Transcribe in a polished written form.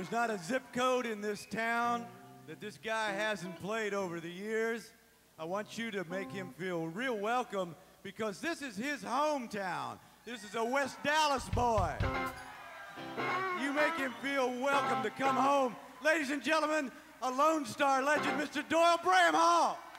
There's not a zip code in this town that this guy hasn't played over the years. I want you to make him feel real welcome because this is his hometown. This is a West Dallas boy. You make him feel welcome to come home. Ladies and gentlemen, a Lone Star legend, Mr. Doyle Bramhall.